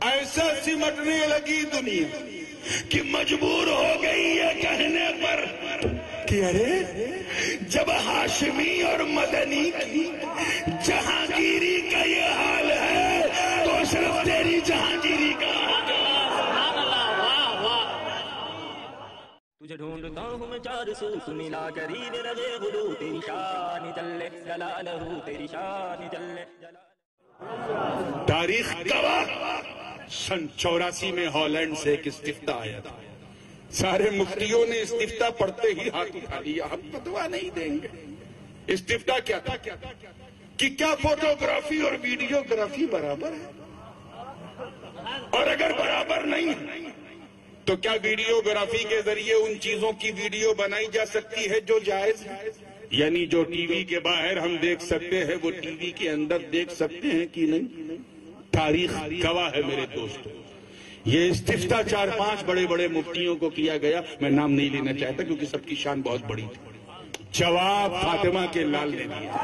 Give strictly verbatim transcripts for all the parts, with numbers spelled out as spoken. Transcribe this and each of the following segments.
ایسا سمٹنے لگی دنیا کہ مجبور ہو گئی یہ کہنے پر کہ ارے جب ہاشمی اور مدنی کی جہانگیری کا یہ حال ہے تو صرف تیری جہانگیری کا تجھے ڈھونڈتا ہوں میں چار سو تو ملا کری دے رہے غلو تیری شان چلے جلالہ تیری شان چلے تاریخ گواہ سن چوراسی میں ہالینڈ سے ایک استفتاء آیا تھا. سارے مفتیوں نے استفتاء پڑھتے ہی ہاتھ اٹھا لیا ہم فتویٰ نہیں دیں گے. استفتاء کیا تھا کہ کیا فوٹوگرافی اور ویڈیوگرافی برابر ہے اور اگر برابر نہیں تو کیا ویڈیوگرافی کے ذریعے ان چیزوں کی ویڈیو بنائی جا سکتی ہے جو جائز ہے؟ یعنی جو ٹی وی کے باہر ہم دیکھ سکتے ہیں وہ ٹی وی کے اندر دیکھ سکتے ہیں کہ نہیں؟ تاریخ گواہ ہے میرے دوستو. یہ استفتاء چار پانچ بڑے بڑے مفتیوں کو کیا گیا. میں نام نہیں لینا چاہتا کیونکہ سب کی شان بہت بڑی تھی. جواب فاطمہ کے لال نے دیا,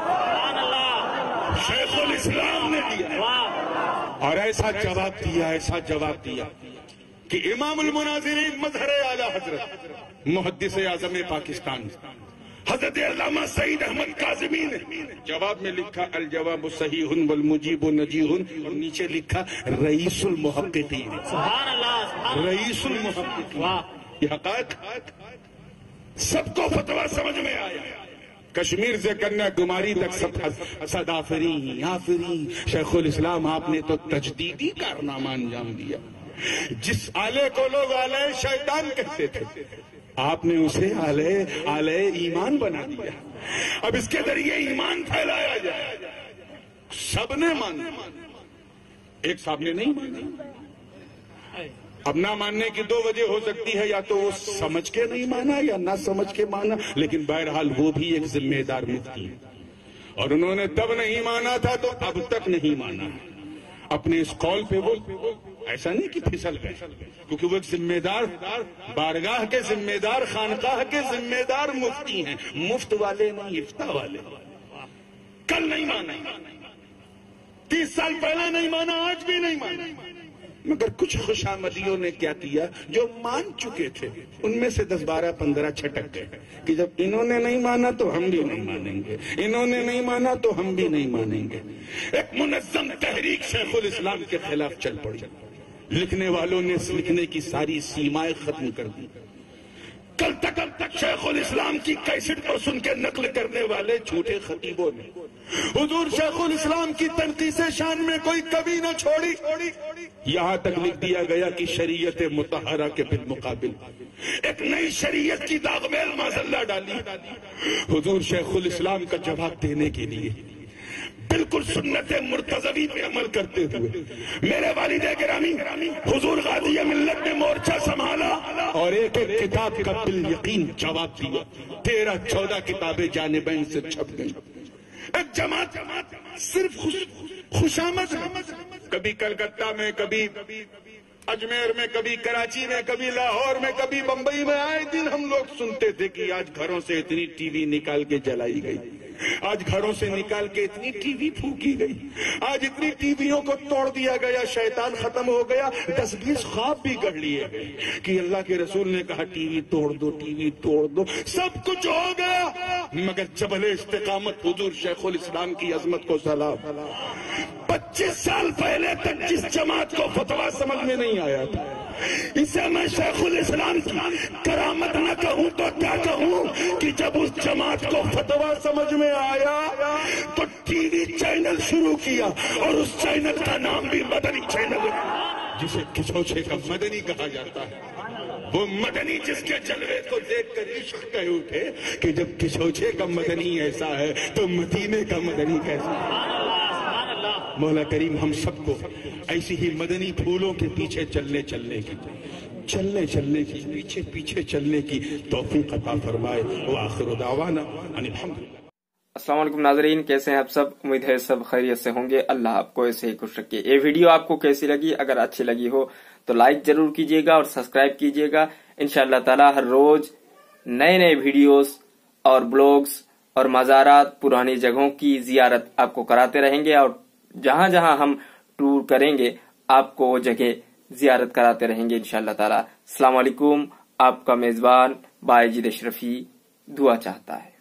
شیخ الاسلام نے دیا, اور ایسا جواب دیا ایسا جواب دیا کہ امام المناظرین مظہر اعلی حضرت محدث اعظم پاکستان حضرت علامہ سعید احمد کاظمی نے جواب میں لکھا الجواب صحیح والمجیب نجیح, اور نیچے لکھا رئیس المحققین. رئیس المحققین. یہ حقائق سب کو فتویٰ سمجھ میں آیا. کشمیر سے کنیا کماری تک سب صدافری آفری. شیخ الاسلام آپ نے تو تجدیدی کارنامہ انجام دیا. جس آلے کو لوگ آلے شیطان کہتے تھے آپ نے اسے آلے آلے ایمان بنا دیا. اب اس کے ذریعے ایمان پھیلایا جائے. سب نے مانا, ایک صاحب نے نہیں مانا. اب نہ ماننے کی دو وجہ ہو سکتی ہے, یا تو وہ سمجھ کے نہیں مانا یا نہ سمجھ کے مانا, لیکن بہرحال وہ بھی ایک ذمہ دار مفتی ہے اور انہوں نے تب نہیں مانا تھا تو اب تک نہیں مانا. اپنے اس قول پہ وہ ایسا نہیں کہ پھسل گئے, کیونکہ وہ ایک ذمہ دار بارگاہ کے ذمہ دار خانقاہ کے ذمہ دار مفتی ہیں. مفت والے نہیں, افتاء والے. کل نہیں مانا, تیس سال پہلے نہیں مانا, آج بھی نہیں مانا. مگر کچھ خوشامدیوں نے کیا کیا, جو مان چکے تھے ان میں سے دس بارہ پندرہ چھٹک گئے کہ جب انہوں نے نہیں مانا تو ہم بھی نہیں مانیں گے, انہوں نے نہیں مانا تو ہم بھی نہیں مانیں گے. ایک منظم تحریک شیخ الاسلام کے خلاف چل پڑی. لکھنے والوں نے لکھنے کی ساری سیمائیں ختم کر دی. کل تک اب تک شیخ الاسلام کی کیسٹ کو سن کے نقل کرنے والے جھوٹے خطیبوں نے حضور شیخ الاسلام کی تنقیص شان میں کوئی کبھی نہ چھوڑی. یہاں تک لکھ دیا گیا کہ شریعت مطہرہ کے بالمقابل ایک نئی شریعت کی داغمیل معذاللہ ڈالی. حضور شیخ الاسلام کا جواب دینے کے لیے بالکل سنت مرتضوی پہ عمل کرتے ہوئے میرے والد گرامی حضور غازی ملت نے مورچہ سنبھالا اور ایک ایک کتاب کا بالیقین جواب دیا. تیرہ چودہ کتابیں جانبین سے چھپ گئی. ایک جماعت صرف خوشامد, کبھی کلکتہ میں, کبھی اجمیر میں, کبھی کراچی میں, کبھی لاہور میں, کبھی بمبئی میں. آئے دن ہم لوگ سنتے تھے کہ آج گھروں سے اتنی ٹی وی نکال کے جلائی گئی, آج گھروں سے نکال کے اتنی ٹی وی پھونکی گئی, آج اتنی ٹی ویوں کو توڑ دیا گیا, شیطان ختم ہو گیا. دس بیس خواب بھی گڑھ لیے گئے کہ اللہ کے رسول نے کہا ٹی وی توڑ دو, ٹی وی توڑ دو. سب کچھ ہو گیا مگر جبل استقامت حضور شیخ الاسلام کی عظمت کو سلام. پچیس سال پہلے تک جس جماعت کو فتویٰ سمجھ میں نہیں آیا تھا, اسے میں شیخ الاسلام کی کرامت نہ کہوں تو کیا کہوں کہ جب اس جماعت کو فتویٰ سمجھ میں آیا تو ٹی وی چینل شروع کیا, اور اس چینل کا نام بھی مدنی چینل, جسے کھچوچے کا مدنی کہا جاتا ہے. وہ مدنی جس کے جلوے کو دیکھ کر عشق کہہ اٹھے کہ جب کھچوچے کا مدنی ایسا ہے تو مدینے کا مدنی کیسا ہے. مولا کریم ہم سب کو ایسی ہی مدنی پھولوں کے پیچھے چلنے چلنے کی چلنے چلنے کی پیچھے پیچھے چلنے کی توفیق عطا فرمائے. وآخر دعوانا ان الحمدللہ. السلام علیکم ناظرین, کیسے ہیں آپ سب؟ امید ہے سب خیریت سے ہوں گے. اللہ آپ کو ایسے ہی خوش رکھے. یہ ویڈیو آپ کو کیسی لگی؟ اگر اچھی لگی ہو تو لائک ضرور کیجیے گا اور سبسکرائب کیجیے گا. انشاءاللہ تعالی ہر روز نئے نئے ویڈیوز اور بلاگز اور مزارات, پرانی جگہوں کی زیارت آپ کو کراتے رہیں گے, اور جہاں جہاں ہم ٹور کریں گے آپ کو وہ جگہ زیارت کراتے رہیں گے انشاءاللہ تعالی۔ السلام علیکم، آپ کا میزبان باجد اشرفی دعا چاہتا ہے۔